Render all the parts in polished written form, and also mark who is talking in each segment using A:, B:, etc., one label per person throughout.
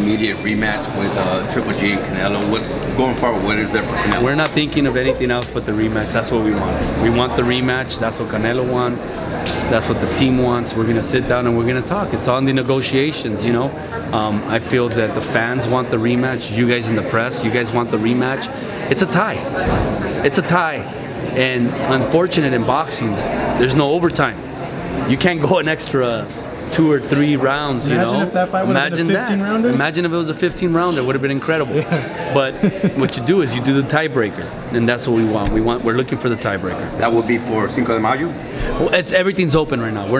A: immediate rematch with Triple G and Canelo? What's going forward? What is there for Canelo?
B: We're not thinking of anything else but the rematch. That's what we want. We want the rematch. That's what Canelo wants. That's what the team wants. We're gonna sit down and we're gonna talk. It's on the negotiations, you know. I feel that the fans want the rematch. You guys in the press, you guys want the rematch. It's a tie. It's a tie. And unfortunate in boxing, there's no overtime. You can't go an extra 2 or 3 rounds, you know.
C: If that fight would have been a 15-rounder?
B: Imagine if it was a 15-rounder, it would have been incredible. Yeah. But what you do is you do the tiebreaker, and that's what we want. We're looking for the tiebreaker.
A: That will be for Cinco de Mayo?
B: Well, everything's open right now. We're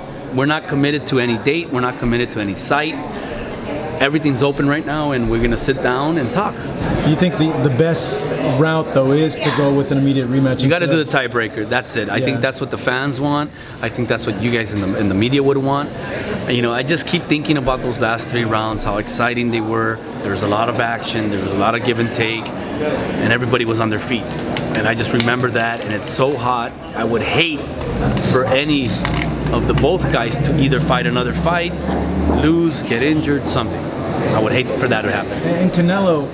B: not committed to any date. We're not committed to any site. Everything's open right now, and we're gonna sit down and talk.
C: Do you think the best route though is to go with an immediate rematch?
B: You got to do the tiebreaker. That's it. I think that's what the fans want. I think that's what you guys in the media would want. You know, I just keep thinking about those last 3 rounds, how exciting they were. There was a lot of action. There was a lot of give and take, and everybody was on their feet. And I just remember that, and it's so hot. I would hate for any of the both guys to either fight another fight, lose, get injured, something. I would hate for that to happen.
C: And Canelo,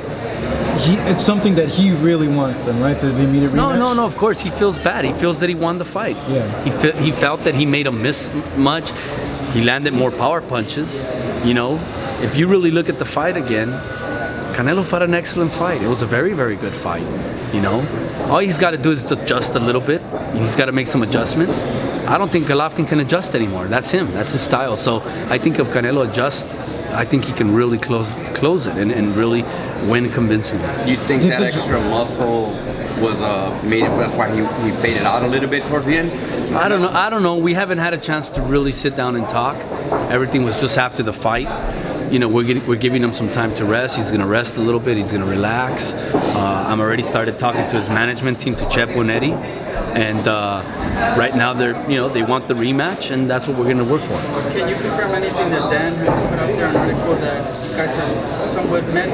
C: it's something that he really wants then, right? The immediate rematch?
B: No, of course. He feels bad. He feels that he won the fight.
C: Yeah.
B: He felt that he made him miss much. He landed more power punches. You know, if you really look at the fight again, Canelo fought an excellent fight. It was a very, very good fight, you know. All he's got to do is adjust a little bit. He's got to make some adjustments. I don't think Golovkin can adjust anymore. That's him. That's his style. So I think if Canelo adjusts, I think he can really close it and really win convincingly.
A: Do you think that extra muscle was made it? That's why he faded out a little bit towards the end?
B: I don't know. We haven't had a chance to really sit down and talk. Everything was just after the fight. You know, we're giving him some time to rest. He's gonna rest a little bit. He's gonna relax. I'm already started talking to his management team, to Chepo and Eddie, and right now they want the rematch, and that's what we're gonna work for.
D: Can you confirm anything that Dan has put out there, an article that you guys have somewhat met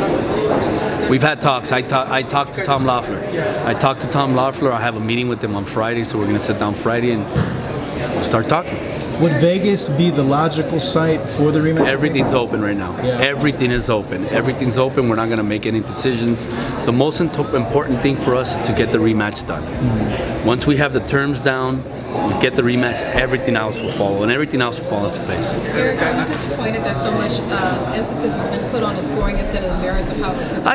D: with?
B: We've had talks. I talked to Tom Loeffler.
D: Yeah.
B: I talked to Tom Loeffler. I have a meeting with him on Friday, so we're gonna sit down Friday and we'll start talking.
C: Would Vegas be the logical site for the rematch?
B: Everything's open right now.
C: Yeah.
B: Everything is open. Everything's open. We're not going to make any decisions. The most important thing for us is to get the rematch done. Mm-hmm. Once we have the terms down, we get the rematch, everything else will follow, and everything else will fall into place.
E: Eric, are you disappointed that so much emphasis has been put on the scoring instead of the merits of how the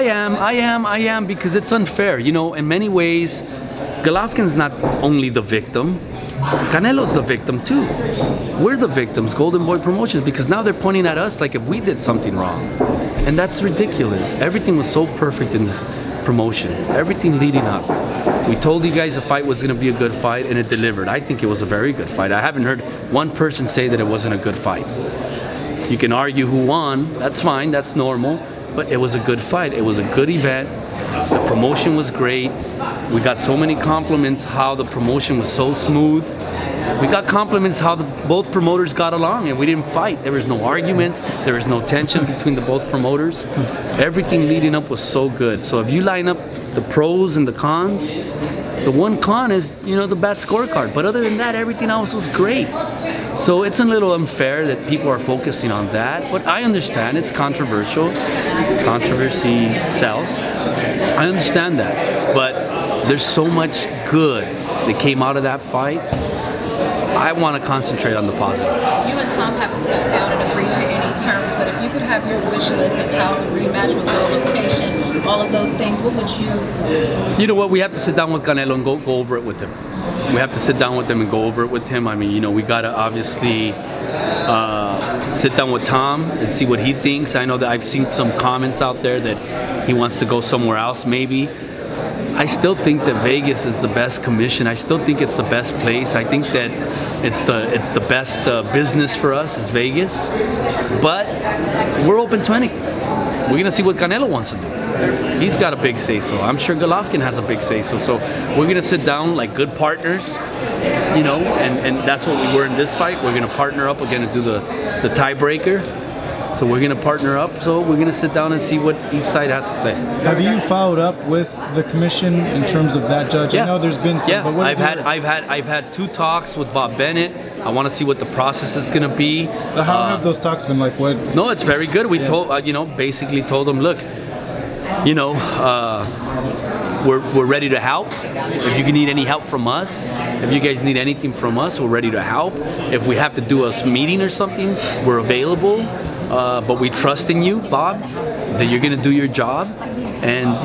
B: I am, because it's unfair. You know, in many ways, Golovkin's not only the victim. Canelo's the victim too. We're the victims, Golden Boy Promotions, because now they're pointing at us like if we did something wrong. And that's ridiculous. Everything was so perfect in this promotion. Everything leading up. We told you guys the fight was going to be a good fight, and it delivered. I think it was a very good fight. I haven't heard one person say that it wasn't a good fight. You can argue who won. That's fine. That's normal. But it was a good fight. It was a good event. The promotion was great. We got so many compliments how the promotion was so smooth. We got compliments how both promoters got along, and we didn't fight. There was no arguments. There was no tension between the both promoters. Everything leading up was so good. So if you line up the pros and the cons, the one con is, you know, the bad scorecard. But other than that, everything else was great. So it's a little unfair that people are focusing on that, but I understand it's controversial. Controversy sells. I understand that, but there's so much good that came out of that fight. I want to concentrate on the positive.
E: You and Tom haven't sat down and agreed to any terms, but if you could have your wish list of how the rematch would go, location, all of those things, what would you?
B: You know what? We have to sit down with Canelo and go over it with him. We have to sit down with him and go over it with him. I mean, you know, we got to obviously sit down with Tom and see what he thinks. I know that I've seen some comments out there that he wants to go somewhere else maybe. I still think that Vegas is the best commission. I still think it's the best place. I think that it's the best business for us is Vegas. But we're open to anything. We're gonna see what Canelo wants to do. He's got a big say-so. I'm sure Golovkin has a big say-so. So we're gonna sit down like good partners, you know, and that's what we were in this fight. We're gonna partner up. We're gonna do the tiebreaker. So we're gonna partner up. So we're gonna sit down and see what each side has to say.
C: Have you followed up with the commission in terms of that judge?
B: Yeah.
C: I know there's been some.
B: Yeah,
C: But what
B: I've had 2 talks with Bob Bennett. I want to see what the process is gonna be.
C: So how have those talks been like? What?
B: No, it's very good. We told basically told them, look, we're ready to help. If you need any help from us, if you guys need anything from us, we're ready to help. If we have to do a meeting or something, we're available. But we trust in you, Bob, that you're gonna do your job, and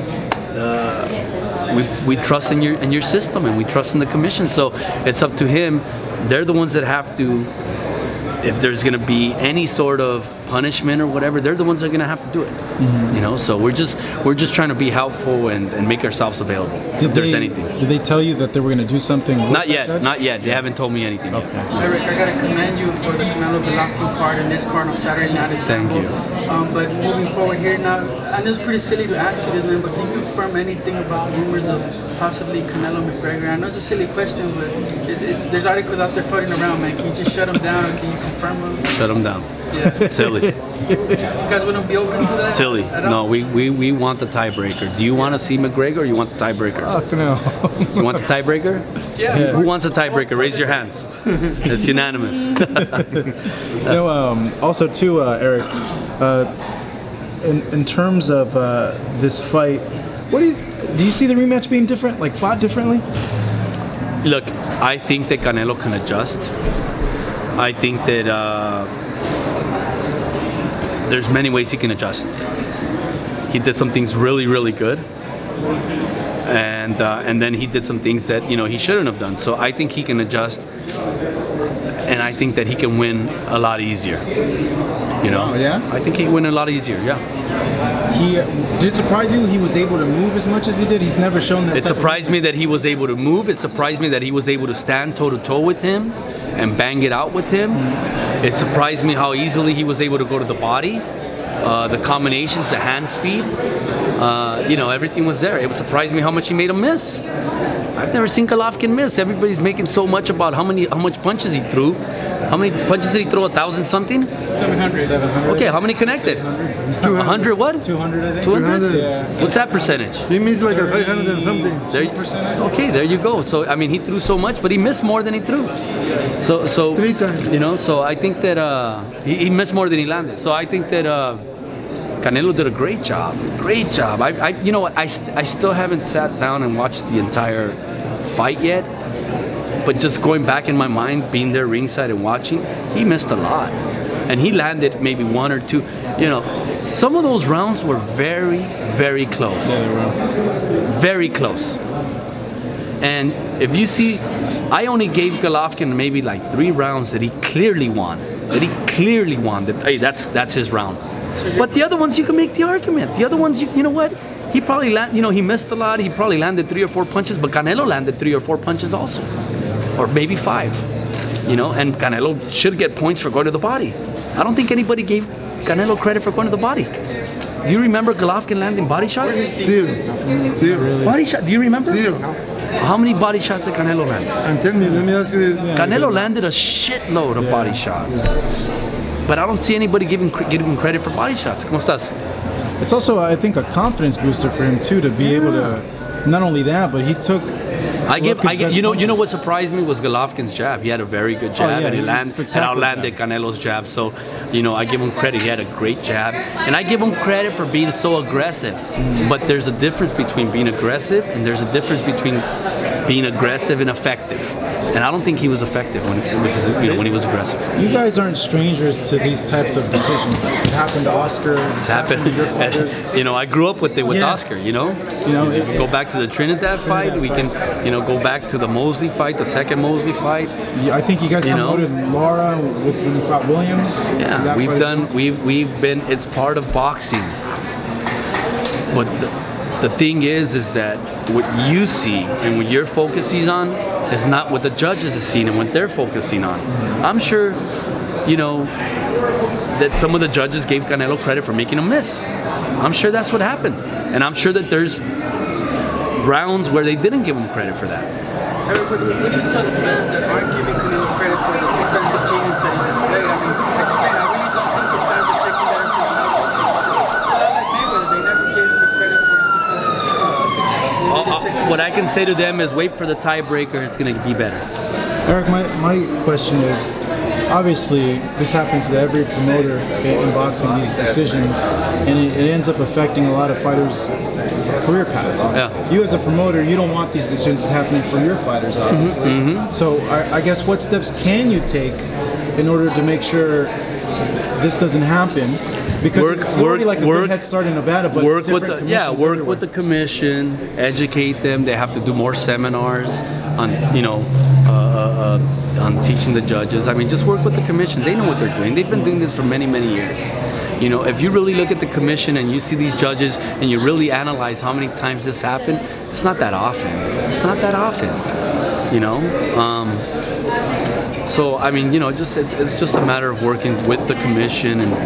B: we trust in your system, and we trust in the commission. So it's up to him. They're the ones that have to. If there's going to be any sort of punishment or whatever, they're the ones that are going to have to do it. So we're just trying to be helpful and make ourselves available if there's anything.
C: Did they tell you that they were going to do something?
B: Not yet. They haven't told me anything yet.
D: Eric, I gotta commend you for the Canelo Golovkin part in this card on Saturday night.
B: Thank you.
D: But moving forward here now, I know it's pretty silly to ask you this, man, but can you confirm anything about rumors of possibly Canelo McGregor? I know it's a silly question, but there's articles out there floating around, man. Can you just shut them down, or can you confirm them?
B: Shut them down.
D: Yeah.
B: Silly.
D: You guys wouldn't be open to that?
B: Silly. No, we want the tiebreaker. Do you want to see McGregor, or you want the tiebreaker?
C: Oh, no.
B: You want the tiebreaker?
D: Yeah.
B: Who wants a tiebreaker? Raise your hands. It's unanimous.
C: Also too, Eric, in terms of this fight, do you see the rematch being different, like fought differently?
B: Look, I think that Canelo can adjust. I think that there's many ways he can adjust. He did some things really, really good, and then he did some things that he shouldn't have done. So I think he can adjust, and I think that he can win a lot easier.
C: Yeah?
B: I think he can win a lot easier. Yeah.
C: Did it surprise you he was able to move as much as he did? He's never shown that.
B: It surprised me that he was able to move. It surprised me that he was able to stand toe to toe with him and bang it out with him. It surprised me how easily he was able to go to the body. The combinations, the hand speed, everything was there. It surprised me how much he made him miss. I've never seen Golovkin miss. Everybody's making so much about how much punches he threw. How many punches did he throw? 1,000 something?
D: 700.
B: Okay, how many connected? 100 what?
C: 200, I think.
B: 200?
C: Yeah.
B: What's that percentage?
F: He missed like a 500 and something.
B: Okay, there you go. So I mean, he threw so much, but he missed more than he threw. So
F: 3 times.
B: So I think that he missed more than he landed. So I think that Canelo did a great job. Great job. You know what? I still haven't sat down and watched the entire fight yet. But just going back in my mind, being there ringside and watching, he missed a lot. And he landed maybe 1 or 2. Some of those rounds were very, very close.
C: Yeah, they were.
B: Very close. And if you see, I only gave Golovkin maybe like 3 rounds that he clearly won. That, hey, that's his round. But the other ones, you can make the argument. The other ones, you know what? He probably he missed a lot. He probably landed 3 or 4 punches, but Canelo landed 3 or 4 punches also. Or maybe 5, and Canelo should get points for going to the body. I don't think anybody gave Canelo credit for going to the body. Do you remember Golovkin landing body shots?
F: 0.
B: Body shot, do you remember?
F: 0.
B: How many body shots did Canelo land?
F: And tell me, let me ask you this.
B: Canelo landed a shitload of body shots. But I don't see anybody giving credit for body shots. ¿Cómo estás?
C: It's also, I think, a confidence booster for him too, to be able to, not only that, but he took.
B: You know what surprised me was Golovkin's jab. He had a very good jab, and he outlanded Canelo's jab. So, I give him credit. He had a great jab, and I give him credit for being so aggressive. But there's a difference between being aggressive, and there's a difference between being aggressive and effective. And I don't think he was effective when he was aggressive.
C: You guys aren't strangers to these types of decisions. It happened to Oscar.
B: It's happened.
C: To your fighters.
B: I grew up with Oscar. Go back to the Trinidad fight. We can, go back to the Mosley fight, the second Mosley fight.
C: Yeah, I think you guys promoted Laura when you fought Williams.
B: Yeah, we've been. It's part of boxing. But the thing is that what you see and what you're focusing on is not what the judges are seeing and what they're focusing on. I'm sure, that some of the judges gave Canelo credit for making him miss. I'm sure that's what happened. And I'm sure that there's rounds where they didn't give him credit for that.
D: Everybody, what do you tell the fans that aren't giving Canelo credit for the defensive genius that he displayed? I mean, like you're saying, I really don't think the fans are taking
B: can say to them is wait for the tiebreaker. It's going to be better.
C: Eric, my question is, obviously, this happens to every promoter in boxing, these decisions, and it ends up affecting a lot of fighters' career paths.
B: Yeah.
C: You as a promoter, you don't want these decisions happening for your fighters, obviously. So I guess what steps can you take in order to make sure this doesn't happen? Because it's already like a good head start in Nevada, but
B: work with
C: everywhere.
B: the commission, educate them. They have to do more seminars on on teaching the judges. I mean, just work with the commission. They know what they're doing. They've been doing this for many years. You know, if you really look at the commission and you see these judges and you really analyze how many times this happened, it's not that often. It's not that often. You know. So I mean, you know, it's just a matter of working with the commission and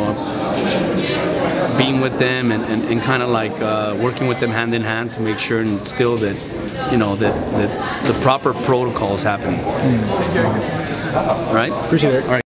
B: being with them and kind of like working with them hand in hand to make sure and still that that the proper protocol is happening. All right.
C: Appreciate it.
B: All right.